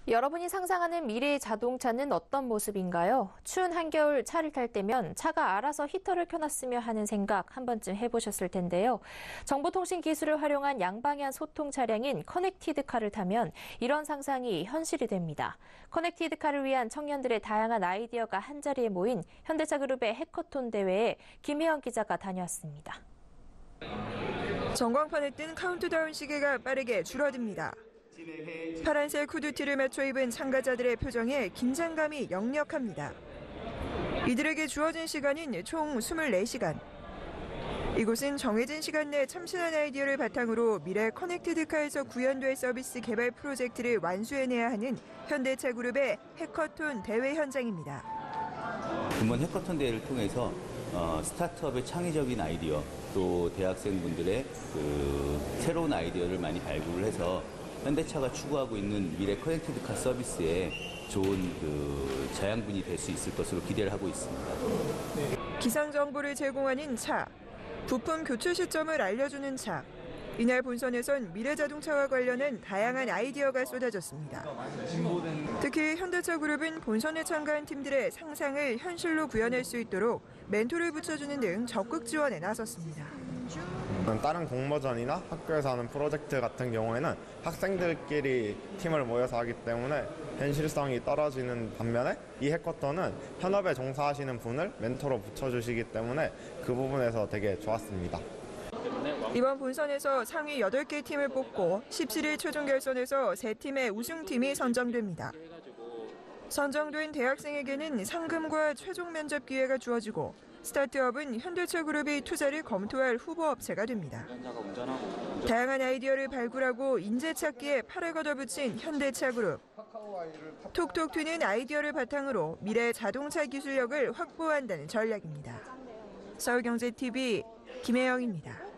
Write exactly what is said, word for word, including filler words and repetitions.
여러분이 상상하는 미래의 자동차는 어떤 모습인가요? 추운 한겨울 차를 탈 때면 차가 알아서 히터를 켜놨으며 하는 생각 한 번쯤 해보셨을 텐데요. 정보통신 기술을 활용한 양방향 소통 차량인 커넥티드카를 타면 이런 상상이 현실이 됩니다. 커넥티드카를 위한 청년들의 다양한 아이디어가 한자리에 모인 현대차 그룹의 해커톤 대회에 김혜영 기자가 다녀왔습니다. 전광판에 뜬 카운트다운 시계가 빠르게 줄어듭니다. 파란색 후드티를 맞춰 입은 참가자들의 표정에 긴장감이 역력합니다. 이들에게 주어진 시간은 총 이십사 시간. 이곳은 정해진 시간 내 참신한 아이디어를 바탕으로 미래 커넥티드카에서 구현될 서비스 개발 프로젝트를 완수해내야 하는 현대차 그룹의 해커톤 대회 현장입니다. 이번 해커톤 대회를 통해서 어, 스타트업의 창의적인 아이디어, 또 대학생분들의 그 새로운 아이디어를 많이 발굴을 해서 현대차가 추구하고 있는 미래 커넥티드카 서비스에 좋은 그 자양분이 될 수 있을 것으로 기대를 하고 있습니다. 기상 정보를 제공하는 차, 부품 교체 시점을 알려주는 차. 이날 본선에선 미래 자동차와 관련한 다양한 아이디어가 쏟아졌습니다. 특히 현대차 그룹은 본선에 참가한 팀들의 상상을 현실로 구현할 수 있도록 멘토를 붙여주는 등 적극 지원에 나섰습니다. 다른 공모전이나 학교에서 하는 프로젝트 같은 경우에는 학생들끼리 팀을 모여서 하기 때문에 현실성이 떨어지는 반면에 이 해커톤은 현업에 종사하시는 분을 멘토로 붙여주시기 때문에 그 부분에서 되게 좋았습니다. 이번 본선에서 상위 여덟 개 팀을 뽑고 십칠 일 최종 결선에서 세 팀의 우승팀이 선정됩니다. 선정된 대학생에게는 상금과 최종 면접 기회가 주어지고 스타트업은 현대차 그룹이 투자를 검토할 후보 업체가 됩니다. 다양한 아이디어를 발굴하고 인재 찾기에 팔을 걷어붙인 현대차 그룹. 톡톡 튀는 아이디어를 바탕으로 미래 자동차 기술력을 확보한다는 전략입니다. 서울경제티비 김혜영입니다.